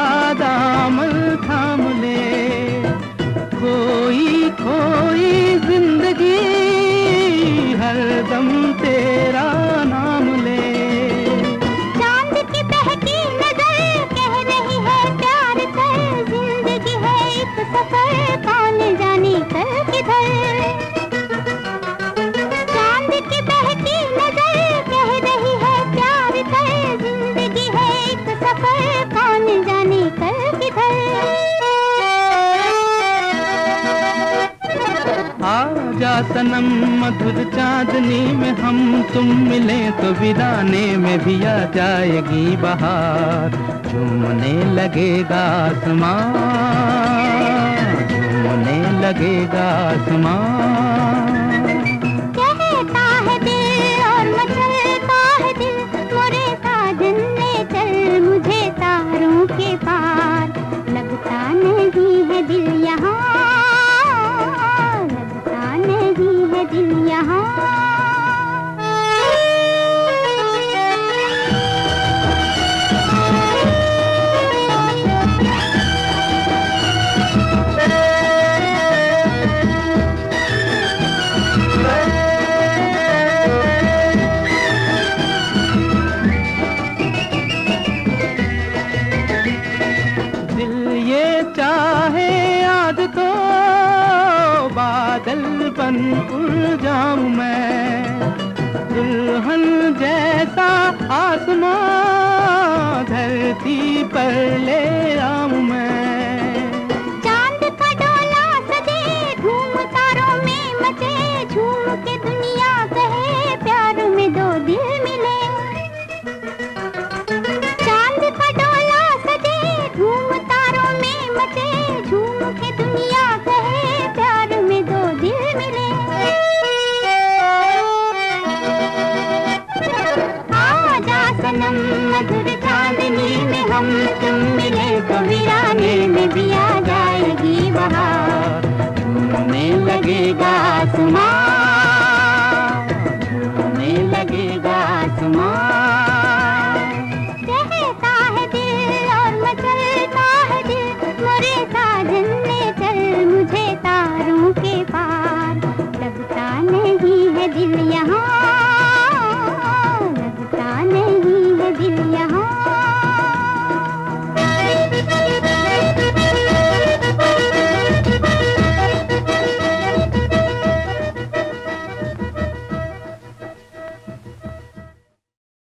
दामन थाम ले, खोई खोई जिंदगी हर दम तेरा नाम ले। चांद की बहकी नजर कह रही है प्यार कर, जिंदगी है एक सफर कौन जाने कल किधर। चांद की बहकी नजर कह रही है प्यार कर, जिंदगी है एक सफर कौन जाने कल किधर। आजा सनम मधुर चांदनी में हम तुम मिले तो वीराने में भी आ जाएगी बहार। झूमने लगेगा आसमां, झूमने लगेगा आसमां। कहता है दिल और मचलता है दिल, मोरे साजन ले चल मुझे तारों के पार। लगता नहीं है दिल यहाँ, लगता नहीं है दिल यहाँ। चाहे आज तो बादल बन उड़ जाऊं मैं, दुल्हन जैसा आसमां धरती पर ले आऊं